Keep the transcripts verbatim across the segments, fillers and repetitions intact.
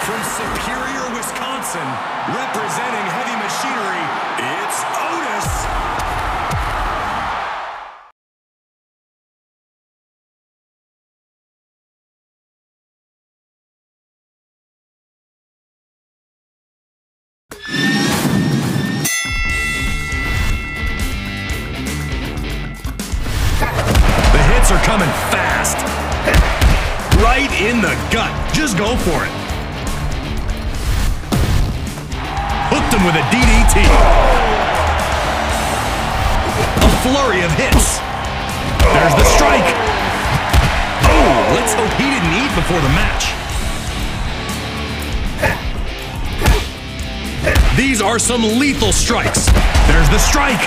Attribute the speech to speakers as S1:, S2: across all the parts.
S1: From Superior, Wisconsin, representing heavy machinery, it's Otis. The hits are coming fast. Right in the gut. Just go for it. Hooked him with a D D T. A flurry of hits. There's the strike. Oh, let's hope he didn't eat before the match. These are some lethal strikes. There's the strike.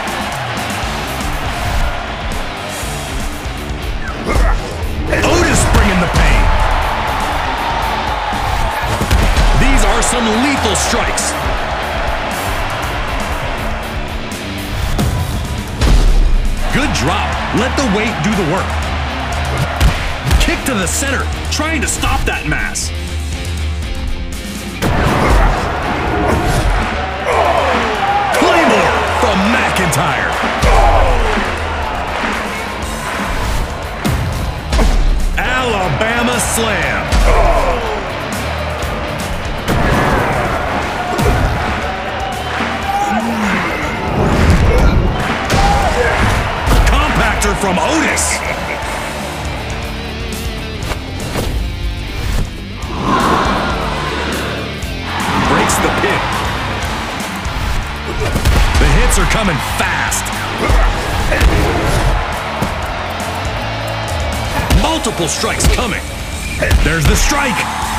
S1: Otis bringing the pain. These are some lethal strikes. Good drop. Let the weight do the work. Kick to the center, trying to stop that mass. Claymore from McIntyre. Alabama Slam. Compactor from Otis. Breaks the pin. The hits are coming fast. Multiple strikes coming. There's the strike.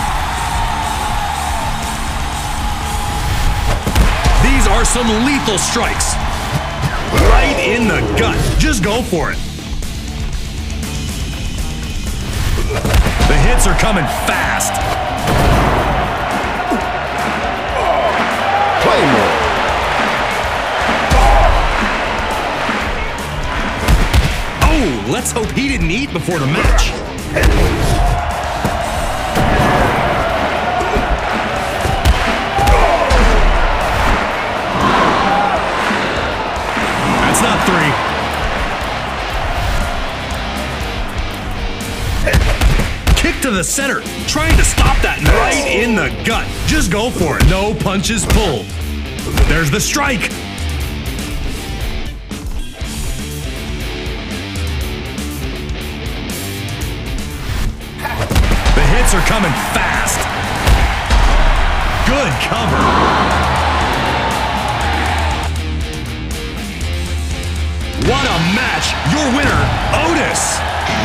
S1: These are some lethal strikes. Right in the gut. Just go for it. The hits are coming fast. Claymore. Oh, let's hope he didn't eat before the match. That's not three. Kick to the center, trying to stop that right in the gut. Just go for it. No punches pulled. There's the strike. The hits are coming fast. Good cover. What a match! Your winner, Otis!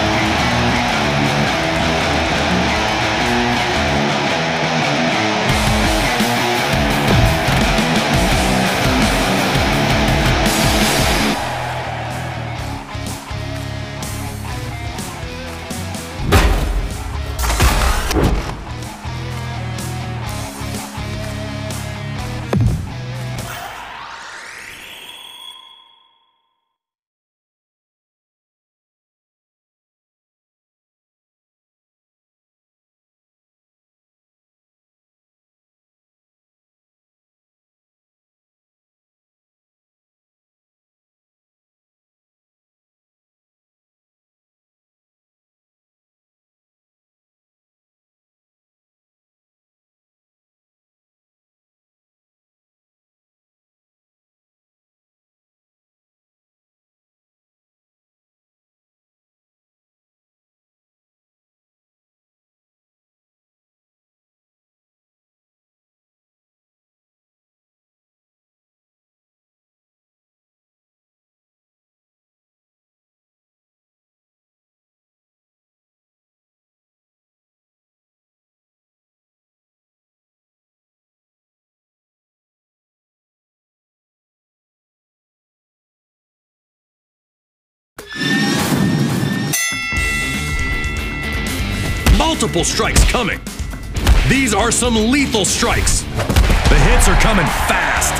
S1: Multiple strikes coming. These are some lethal strikes. The hits are coming fast.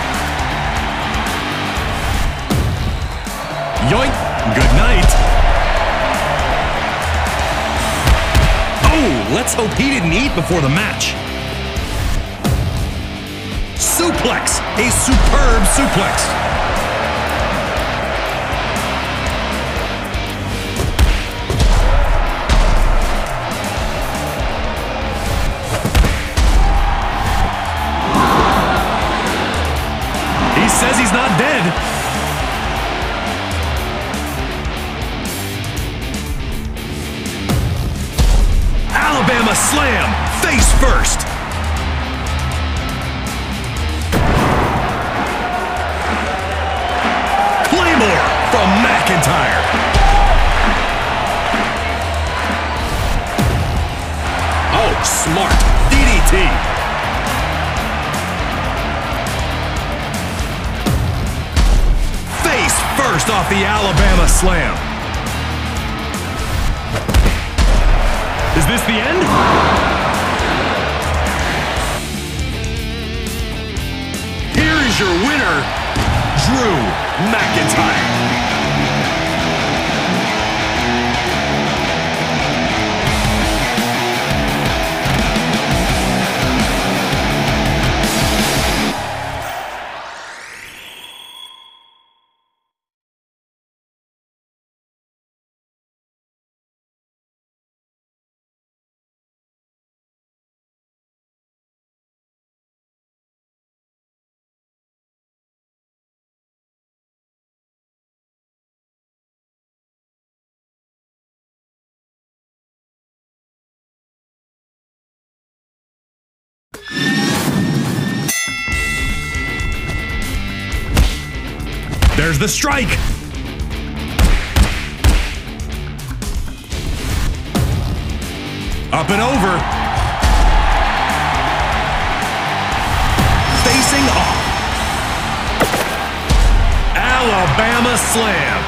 S1: Yoink. Good night. Oh, let's hope he didn't eat before the match. Suplex. A superb suplex. He says he's not dead. Alabama slam, face first. Claymore from McIntyre. Oh, smart. D D T. Face first off the Alabama slam. Is this the end? Here is your winner, Drew McIntyre. There's the strike. Up and over. Facing off. Alabama slam.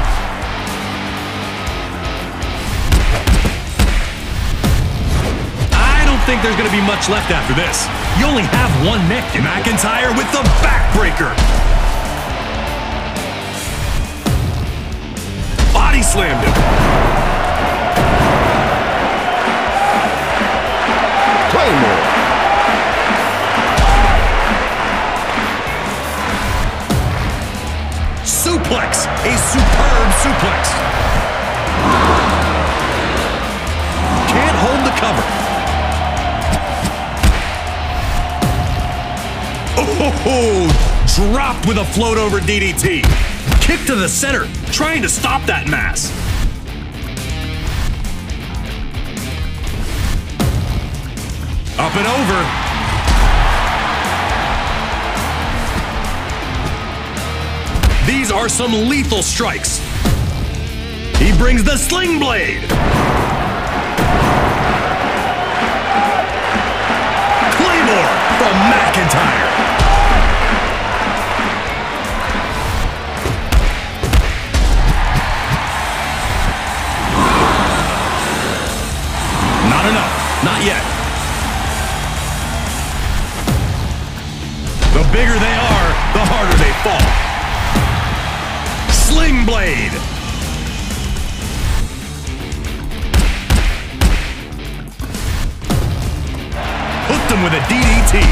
S1: I don't think there's going to be much left after this. You only have one neck. McIntyre with the backbreaker. Body slammed him. Claymore. Suplex. A superb suplex. Can't hold the cover. Oh, dropped with a float over D D T. Kick to the center, trying to stop that mass. Up and over. These are some lethal strikes. He brings the sling blade. Claymore from McIntyre. Not enough. Not yet. The bigger they are, the harder they fall. Sling blade. Hooked him with a D D T.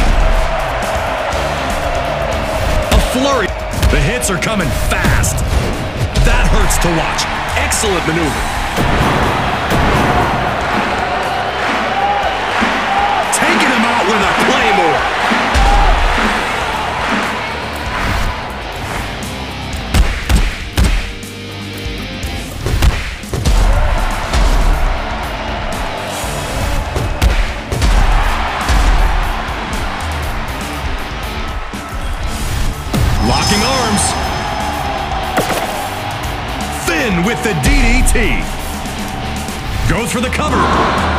S1: A flurry. The hits are coming fast. That hurts to watch. Excellent maneuver. Taking him out with a claymore. Locking arms. Finn with the D D T. Goes for the cover.